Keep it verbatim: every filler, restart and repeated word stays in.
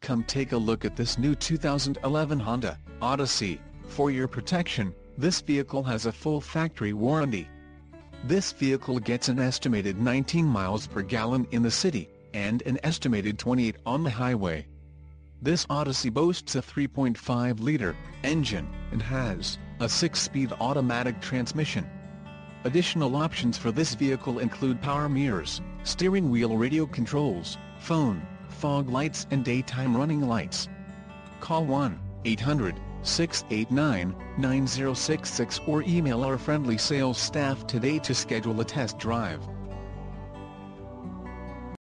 Come take a look at this new two thousand eleven Honda Odyssey. For your protection, this vehicle has a full factory warranty. This vehicle gets an estimated nineteen miles per gallon in the city, and an estimated twenty-eight on the highway. This Odyssey boasts a three point five liter engine, and has a six-speed automatic transmission. Additional options for this vehicle include power mirrors, steering wheel radio controls, phone, fog lights and daytime running lights. Call one eight hundred, six eight nine, nine zero six six or email our friendly sales staff today to schedule a test drive.